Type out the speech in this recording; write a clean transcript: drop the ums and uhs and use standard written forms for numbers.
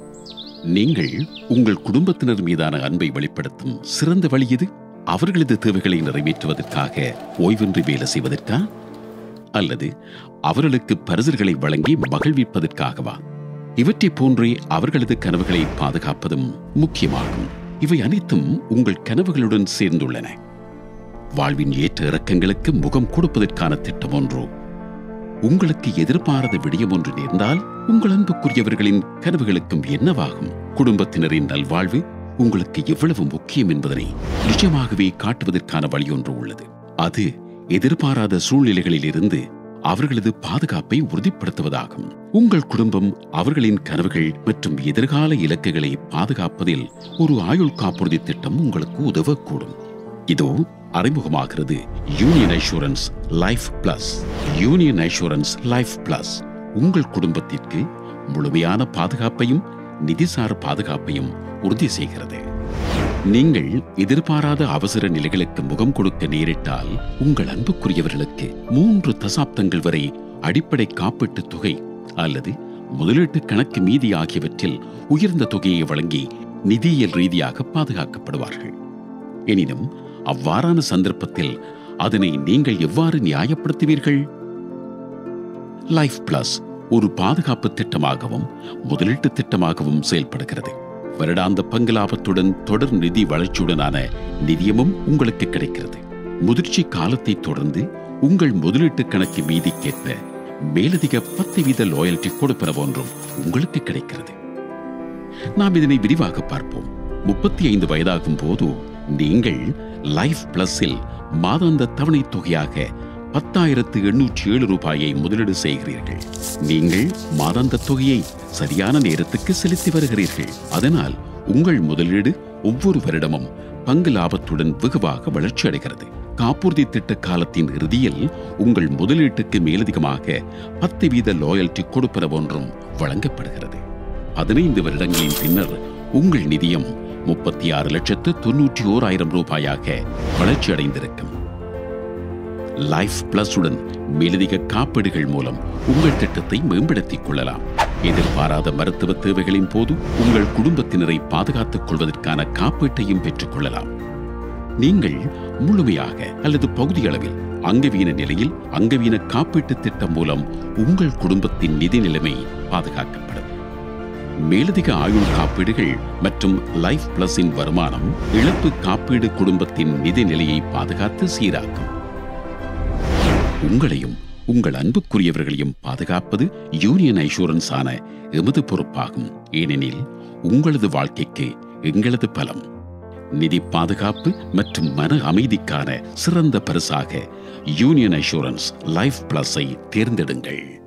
நீங்கள் உங்கள் குடும்பத்தினர் மீதான அன்பை வெளிப்படுத்தும் சிறந்த வழி எது? அவர்களது தேவைகளை நிறைவேற்றுவதற்காக ஓய்வின்றி வேலை செய்வதற்கா, அல்லது அவர்களுக்கு பரிசுகளை வழங்கி மகிழ்விப்பதற்காகவா? இவற்றை போன்றே அவர்களது கனவுகளை பாதுகாப்பதும் முக்கியமாகும். இவை அனைத்தும் உங்கள் கனவுகளுடன் சேர்ந்துள்ளன. வாழ்வின் ஏற்ற இறக்கங்களுக்கு முகம் கொடுப்பதற்கான திட்டம் ஒன்று. உங்களுக்கு எதிர்பாராத விடயம் ஒன்று நேர்ந்தால் உங்கள் அன்புக்குரியவர்களின் கனவுகளுக்கும் என்னவாகும்? குடும்பத்தினரின் நல்வாழ்வு உங்களுக்கு எவ்வளவு முக்கியம் என்பதனை நிஜமாகவே காட்டுவதற்கான வழி ஒன்று உள்ளது. அது எதிர்பாராத சூழ்நிலைகளில் இருந்து அவர்களது பாதுகாப்பை உறுதிப்படுத்துவதாகும். உங்கள் குடும்பம் அவர்களின் கனவுகள் மற்றும் எதிர்கால இலக்குகளை பாதுகாப்பதில் ஒரு ஆயுள் காப்புறுதி திட்டம் உங்களுக்கு உதவக்கூடும். இதோ அறிமுகமாகிறது Union Assurance Life Plus. Union Assurance Life Plus உங்கள் குடும்பத்திற்கு முழுமையான பாதுகாப்பையும் நிதிசார் பாதுகாப்பையும் உறுதி செய்கிறது. நீங்கள் எதிர்பாராத அவசர நிலைகளுக்கு முகம் கொடுக்க நேரிட்டால் உங்கள் அன்புக்குரியவர்களுக்கு 3 தசாப்தங்கள் வரை அடிப்படை காப்பீட்டு தொகை அல்லது முதலீட்டு கணக்கு மீதி ஆகியவற்றில் உயர்ந்த தொகையை வழங்கி நிதியியல் ரீதியாக பாதுகாக்கப்படுவார்கள். எனினும் அவ்வாறான சந்தர்ப்பத்தில் அதனை நீங்கள் எவ்வாறு நியாயப்படுத்துவீர்கள்? லைஃப் பிளஸ் ஒரு பாதுகாப்பு திட்டமாகவும் முதலீட்டு திட்டமாகவும் செயல்படுகிறது. வருடாந்த பங்கு லாபத்துடன் தொடர் நிதி வளர்ச்சியுடனான நிதியமும் உங்களுக்கு கிடைக்கிறது. முதிர்ச்சி காலத்தை தொடர்ந்து உங்கள் முதலீட்டு கணக்கு மீதிக்கேற்ப மேலதிக 10% லாயல்டி கொடுப்பன ஒன்றும் உங்களுக்கு கிடைக்கிறது. நாம் இதனை விரிவாக பார்ப்போம். 35 வயதாகும் போது நீங்கள் லைஃப் பிளஸில் மாதாந்த தவணை தொகையாக 10,807 ரூபாயை முதலீடு செய்கிறீர்கள். நீங்கள் மாதாந்த தொகையை சரியான நேரத்துக்கு செலுத்தி வருகிறீர்கள். அதனால் உங்கள் முதலீடு ஒவ்வொரு வருடமும் பங்கு லாபத்துடன் வெகுவாக வளர்ச்சி அடைகிறது. காப்புறுதி திட்ட காலத்தின் இறுதியில் உங்கள் முதலீட்டுக்கு மேலதிகமாக 10% லாயல்டி கொடுப்பன ஒன்றும் வழங்கப்படுகிறது. 15 வருடங்களின் பின்னர் உங்கள் நிதியம் 36,91,000 ரூபாயாக வளர்ச்சி அடைந்திருக்கும். லைஃப் பிளஸ் உடன் மேலதிக காப்பீடுகள் மூலம் உங்கள் திட்டத்தை மேம்படுத்திக் கொள்ளலாம். எதிர்பாராத மருத்துவ தேவைகளின் போது உங்கள் குடும்பத்தினரை பாதுகாத்துக் கொள்வதற்கான காப்பீட்டையும் பெற்றுக் கொள்ளலாம். நீங்கள் முழுமையாக அல்லது பகுதியளவில் அங்கவீன நிலையில் அங்கவீன காப்பீட்டு திட்டம் மூலம் உங்கள் குடும்பத்தின் நிதி நிலைமை பாதுகாக்கப்படும். மேலதிக ஆயுள் காப்பீடுகள் மற்றும் லைஃப் பிளஸின் வருமானம் இழப்பு காப்பீடு குடும்பத்தின் நிதி நிலையை பாதுகாத்து சீராக்கும். உங்களையும் உங்கள் அன்புக்குரியவர்களையும் பாதுகாப்பது யூனியன் அஷூரன்ஸ் ஆன எமது பொறுப்பாகும். ஏனெனில் உங்களது வாழ்க்கைக்கு எங்களது பலம். நிதி பாதுகாப்பு மற்றும் மன அமைதிக்கான சிறந்த பரிசாக யூனியன் அஷூரன்ஸ் லைஃப் பிளஸை தேர்ந்தெடுங்கள்.